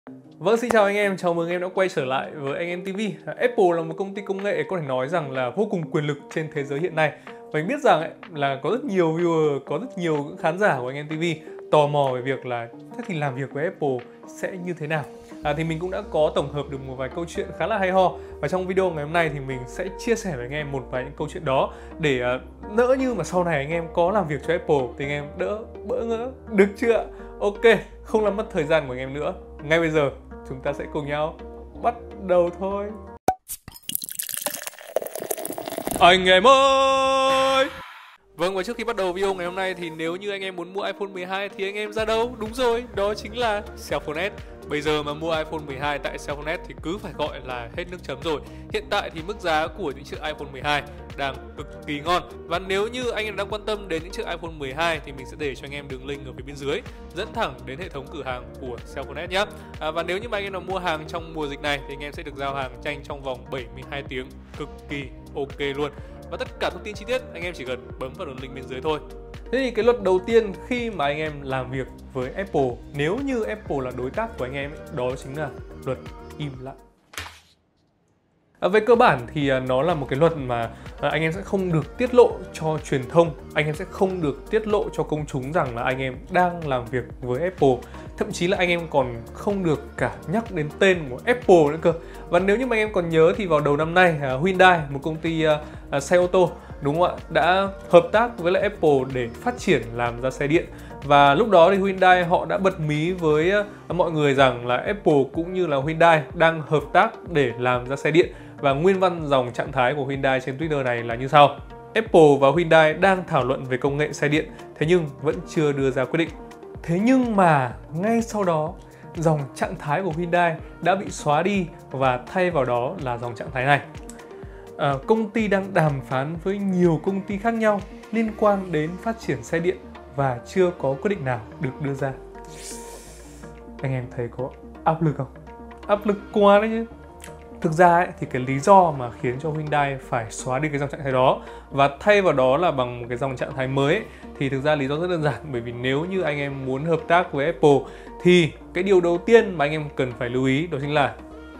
Vâng, xin chào anh em, chào mừng em đã quay trở lại với anh em TV. Apple là một công ty công nghệ có thể nói rằng là vô cùng quyền lực trên thế giới hiện nay. Và mình biết rằng là có rất nhiều viewer, có rất nhiều những khán giả của anh em TV tò mò về việc là thế thì làm việc với Apple sẽ như thế nào. Thì mình cũng đã có tổng hợp được một vài câu chuyện khá là hay ho. Và trong video ngày hôm nay thì mình sẽ chia sẻ với anh em một vài những câu chuyện đó để nỡ như mà sau này anh em có làm việc cho Apple thì anh em đỡ bỡ ngỡ, được chưa? Ok, không làm mất thời gian của anh em nữa. Ngay bây giờ chúng ta sẽ cùng nhau bắt đầu thôi. Anh em ơi! Vâng, và trước khi bắt đầu video ngày hôm nay thì nếu như anh em muốn mua iPhone 12 thì anh em ra đâu? Đúng rồi, đó chính là Cellphone S. Bây giờ mà mua iPhone 12 tại Cellphone S thì cứ phải gọi là hết nước chấm rồi. Hiện tại thì mức giá của những chiếc iPhone 12 đang cực kỳ ngon. Và nếu như anh em đang quan tâm đến những chiếc iPhone 12 thì mình sẽ để cho anh em đường link ở phía bên dưới dẫn thẳng đến hệ thống cửa hàng của Cellphone S nhé. Và nếu như mà anh em nào mua hàng trong mùa dịch này thì anh em sẽ được giao hàng nhanh trong vòng 72 tiếng, cực kỳ ok luôn. Và tất cả thông tin chi tiết anh em chỉ cần bấm vào đường link bên dưới thôi. Thế thì cái luật đầu tiên khi mà anh em làm việc với Apple, nếu như Apple là đối tác của anh em, đó chính là luật im lặng. Về cơ bản thì nó là một cái luật mà anh em sẽ không được tiết lộ cho truyền thông, anh em sẽ không được tiết lộ cho công chúng rằng là anh em đang làm việc với Apple. Thậm chí là anh em còn không được cả nhắc đến tên của Apple nữa cơ. Và nếu như mà anh em còn nhớ thì vào đầu năm nay Hyundai, một công ty xe ô tô, đúng không ạ, đã hợp tác với lại Apple để phát triển làm ra xe điện. Và lúc đó thì Hyundai họ đã bật mí với mọi người rằng là Apple cũng như là Hyundai đang hợp tác để làm ra xe điện. Và nguyên văn dòng trạng thái của Hyundai trên Twitter này là như sau: Apple và Hyundai đang thảo luận về công nghệ xe điện, thế nhưng vẫn chưa đưa ra quyết định. Thế nhưng mà ngay sau đó, dòng trạng thái của Hyundai đã bị xóa đi và thay vào đó là dòng trạng thái này. Công ty đang đàm phán với nhiều công ty khác nhau liên quan đến phát triển xe điện và chưa có quyết định nào được đưa ra. Anh em thấy có áp lực không? Áp lực quá đấy chứ. Thực ra thì cái lý do mà khiến cho Hyundai phải xóa đi cái dòng trạng thái đó và thay vào đó là bằng một cái dòng trạng thái mới thì thực ra lý do rất đơn giản. Bởi vì nếu như anh em muốn hợp tác với Apple thì cái điều đầu tiên mà anh em cần phải lưu ý đó chính là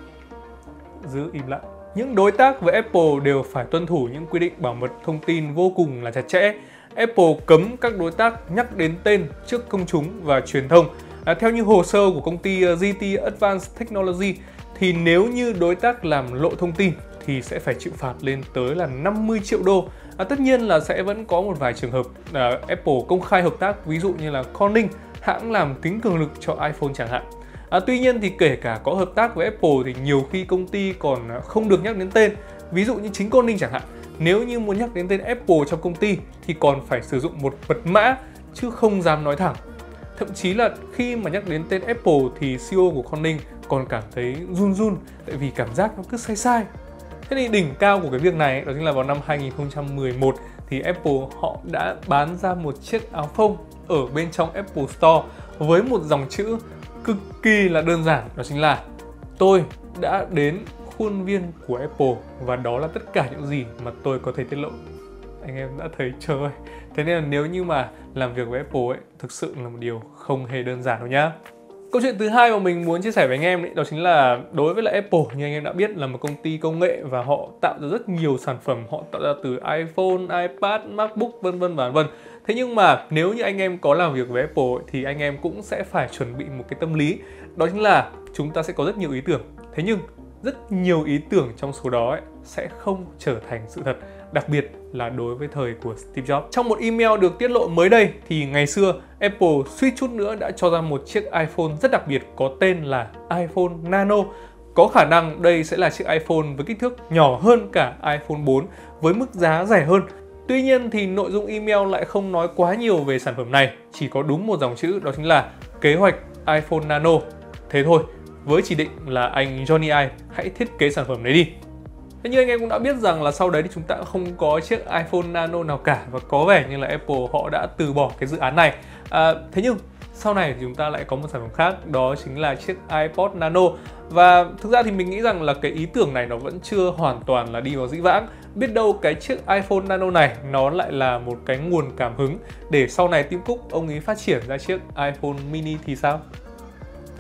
giữ im lặng. Những đối tác với Apple đều phải tuân thủ những quy định bảo mật thông tin vô cùng là chặt chẽ. Apple cấm các đối tác nhắc đến tên trước công chúng và truyền thông. Theo như hồ sơ của công ty GT Advanced Technology thì nếu như đối tác làm lộ thông tin thì sẽ phải chịu phạt lên tới là 50 triệu đô. Tất nhiên là sẽ vẫn có một vài trường hợp Apple công khai hợp tác, ví dụ như là Corning, hãng làm kính cường lực cho iPhone chẳng hạn. Tuy nhiên thì kể cả có hợp tác với Apple thì nhiều khi công ty còn không được nhắc đến tên. Ví dụ như chính Corning chẳng hạn, nếu như muốn nhắc đến tên Apple trong công ty thì còn phải sử dụng một mật mã chứ không dám nói thẳng. Thậm chí là khi mà nhắc đến tên Apple thì CEO của Corning còn cảm thấy run run tại vì cảm giác nó cứ sai sai. Thế thì đỉnh cao của cái việc này đó chính là vào năm 2011 thì Apple họ đã bán ra một chiếc áo phông ở bên trong Apple Store với một dòng chữ cực kỳ là đơn giản, đó chính là tôi đã đến khuôn viên của Apple và đó là tất cả những gì mà tôi có thể tiết lộ. Anh em đã thấy trời ơi. Thế nên là nếu như mà làm việc với Apple ấy, thực sự là một điều không hề đơn giản đâu nhá. Câu chuyện thứ hai mà mình muốn chia sẻ với anh em ấy, đó chính là đối với lại Apple, như anh em đã biết là một công ty công nghệ và họ tạo ra rất nhiều sản phẩm, họ tạo ra từ iPhone, iPad, MacBook vân vân và vân. Thế nhưng mà nếu như anh em có làm việc với Apple ấy, thì anh em cũng sẽ phải chuẩn bị một cái tâm lý, đó chính là chúng ta sẽ có rất nhiều ý tưởng. Thế nhưng rất nhiều ý tưởng trong số đó ấy, sẽ không trở thành sự thật, đặc biệt là đối với thời của Steve Jobs. Trong một email được tiết lộ mới đây thì ngày xưa Apple suýt chút nữa đã cho ra một chiếc iPhone rất đặc biệt có tên là iPhone Nano. Có khả năng đây sẽ là chiếc iPhone với kích thước nhỏ hơn cả iPhone 4 với mức giá rẻ hơn. Tuy nhiên thì nội dung email lại không nói quá nhiều về sản phẩm này, chỉ có đúng một dòng chữ, đó chính là kế hoạch iPhone Nano. Thế thôi, với chỉ định là anh Johnny Ive hãy thiết kế sản phẩm đấy đi. Thế nhưng anh em cũng đã biết rằng là sau đấy thì chúng ta không có chiếc iPhone Nano nào cả và có vẻ như là Apple họ đã từ bỏ cái dự án này. Thế nhưng sau này thì chúng ta lại có một sản phẩm khác, đó chính là chiếc iPod Nano. Và thực ra thì mình nghĩ rằng là cái ý tưởng này nó vẫn chưa hoàn toàn là đi vào dĩ vãng. Biết đâu cái chiếc iPhone Nano này nó lại là một cái nguồn cảm hứng để sau này Tim Cook ông ấy phát triển ra chiếc iPhone mini thì sao?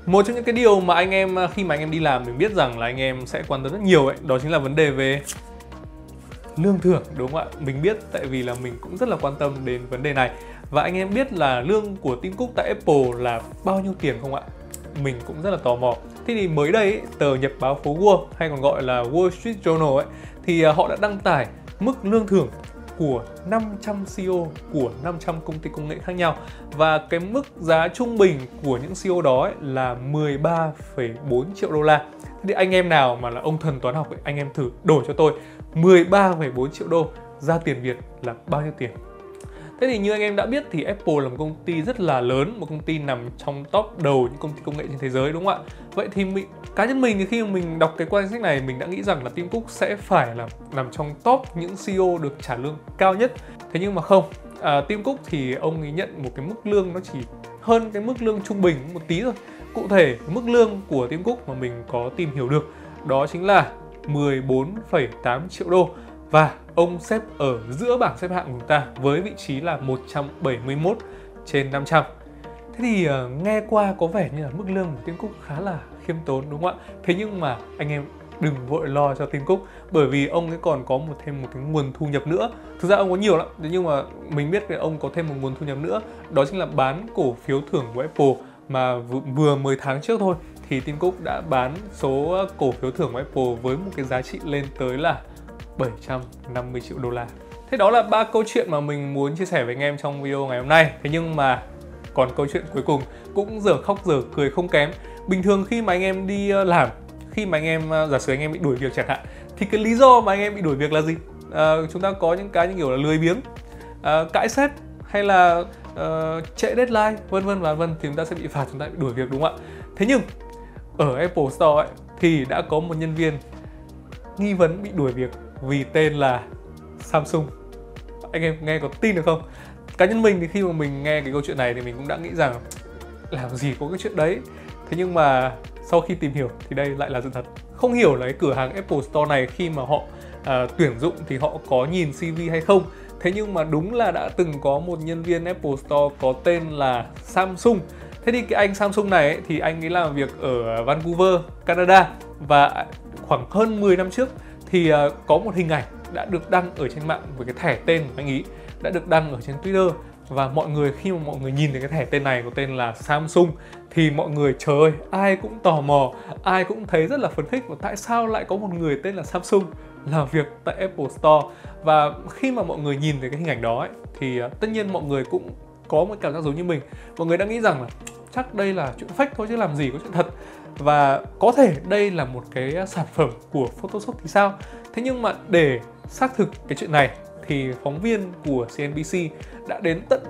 Một trong những cái điều mà anh em khi mà anh em đi làm mình biết rằng là anh em sẽ quan tâm rất nhiều ấy, đó chính là vấn đề về lương thưởng, đúng không ạ? Mình biết tại vì là mình cũng rất là quan tâm đến vấn đề này. Và anh em biết là lương của Tim Cook tại Apple là bao nhiêu tiền không ạ? Mình cũng rất là tò mò. Thế thì mới đây ấy, tờ nhật báo phố Wall hay còn gọi là Wall Street Journal ấy, thì họ đã đăng tải mức lương thưởng của 500 CEO của 500 công ty công nghệ khác nhau. Và cái mức giá trung bình của những CEO đó ấy là 13,4 triệu đô la. Thế thì anh em nào mà là ông thần toán học ấy, anh em thử đổi cho tôi 13,4 triệu đô ra tiền Việt là bao nhiêu tiền? Thế thì như anh em đã biết thì Apple là một công ty rất là lớn, một công ty nằm trong top đầu những công ty công nghệ trên thế giới, đúng không ạ? Vậy thì cá nhân mình thì khi mà mình đọc cái danh sách này, mình đã nghĩ rằng là Tim Cook sẽ phải là nằm trong top những CEO được trả lương cao nhất. Thế nhưng mà không, Tim Cook thì ông ấy nhận một cái mức lương nó chỉ hơn cái mức lương trung bình một tí thôi. Cụ thể, mức lương của Tim Cook mà mình có tìm hiểu được đó chính là 14,8 triệu đô. Và ông xếp ở giữa bảng xếp hạng của chúng ta với vị trí là 171 trên 500. Thế thì nghe qua có vẻ như là mức lương của Tim Cook khá là khiêm tốn, đúng không ạ? Thế nhưng mà anh em đừng vội lo cho Tim Cook, bởi vì ông ấy còn có thêm một cái nguồn thu nhập nữa. Thực ra ông có nhiều lắm, nhưng mà mình biết là ông có thêm một nguồn thu nhập nữa, đó chính là bán cổ phiếu thưởng của Apple. Mà vừa 10 tháng trước thôi thì Tim Cook đã bán số cổ phiếu thưởng của Apple với một cái giá trị lên tới là 750 triệu đô la. Thế đó là 3 câu chuyện mà mình muốn chia sẻ với anh em trong video ngày hôm nay. Thế nhưng mà còn câu chuyện cuối cùng cũng dở khóc dở cười không kém. Bình thường khi mà anh em đi làm, khi mà anh em giả sử anh em bị đuổi việc chẳng hạn, thì cái lý do mà anh em bị đuổi việc là gì? Chúng ta có những cái như kiểu là lười biếng, cãi sếp hay là trễ deadline, vân vân và vân, thì chúng ta sẽ bị phạt, chúng ta bị đuổi việc, đúng không ạ? Thế nhưng ở Apple Store ấy, thì đã có một nhân viên nghi vấn bị đuổi việc vì tên là Samsung. Anh em nghe có tin được không? Cá nhân mình thì khi mà mình nghe cái câu chuyện này thì mình cũng đã nghĩ rằng làm gì có cái chuyện đấy. Thế nhưng mà sau khi tìm hiểu thì đây lại là sự thật. Không hiểu là cái cửa hàng Apple Store này khi mà họ tuyển dụng thì họ có nhìn CV hay không. Thế nhưng mà đúng là đã từng có một nhân viên Apple Store có tên là Samsung. Thế thì cái anh Samsung này ấy, thì anh ấy làm việc ở Vancouver, Canada. Và khoảng hơn 10 năm trước thì có một hình ảnh đã được đăng ở trên mạng với cái thẻ tên của anh ấy, đã được đăng ở trên Twitter. Và mọi người, khi mà mọi người nhìn thấy cái thẻ tên này có tên là Samsung thì mọi người, trời ơi, ai cũng tò mò, ai cũng thấy rất là phấn khích và tại sao lại có một người tên là Samsung làm việc tại Apple Store. Và khi mà mọi người nhìn thấy cái hình ảnh đó ấy, thì tất nhiên mọi người cũng có một cảm giác giống như mình. Mọi người đã nghĩ rằng là chắc đây là chuyện fake thôi chứ làm gì có chuyện thật. Và có thể đây là một cái sản phẩm của Photoshop thì sao? Thế nhưng mà để xác thực cái chuyện này thì phóng viên của CNBC đã đến tận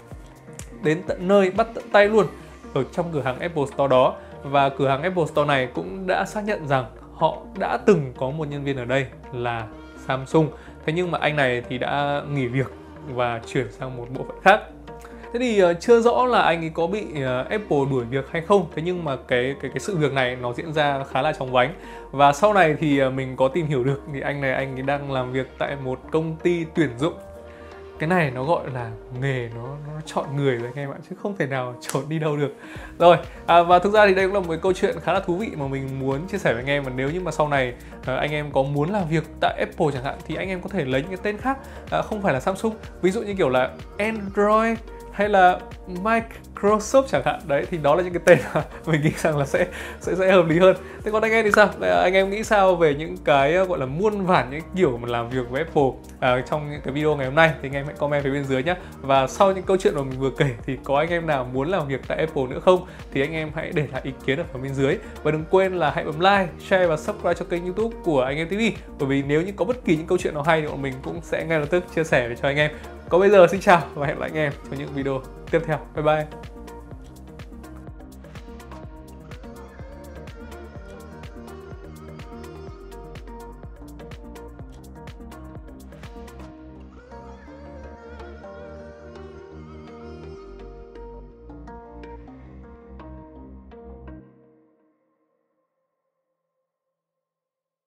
nơi, bắt tận tay luôn ở trong cửa hàng Apple Store đó. Và cửa hàng Apple Store này cũng đã xác nhận rằng họ đã từng có một nhân viên ở đây là Samsung. Thế nhưng mà anh này thì đã nghỉ việc và chuyển sang một bộ phận khác. Thế thì chưa rõ là anh ấy có bị Apple đuổi việc hay không. Thế nhưng mà cái sự việc này nó diễn ra khá là chóng vánh. Và sau này thì mình có tìm hiểu được thì anh ấy đang làm việc tại một công ty tuyển dụng. Cái này nó gọi là nghề nó chọn người rồi anh em ạ, chứ không thể nào trốn đi đâu được. Rồi, và thực ra thì đây cũng là một cái câu chuyện khá là thú vị mà mình muốn chia sẻ với anh em. Và nếu như mà sau này anh em có muốn làm việc tại Apple chẳng hạn thì anh em có thể lấy những cái tên khác, không phải là Samsung. Ví dụ như kiểu là Android hay là Microsoft chẳng hạn. Đấy, thì đó là những cái tên mà mình nghĩ rằng là sẽ hợp lý hơn. Thế còn anh em thì sao? Anh em nghĩ sao về những cái gọi là muôn vàn những kiểu mà làm việc với Apple trong những cái video ngày hôm nay? Thì anh em hãy comment phía bên dưới nhé. Và sau những câu chuyện mà mình vừa kể thì có anh em nào muốn làm việc tại Apple nữa không? Thì anh em hãy để lại ý kiến ở phía bên dưới. Và đừng quên là hãy bấm like, share và subscribe cho kênh YouTube của Anh Em TV. Bởi vì nếu như có bất kỳ những câu chuyện nào hay thì bọn mình cũng sẽ ngay lập tức chia sẻ cho anh em. Còn bây giờ xin chào và hẹn gặp lại anh em trong những video tiếp theo. Bye bye.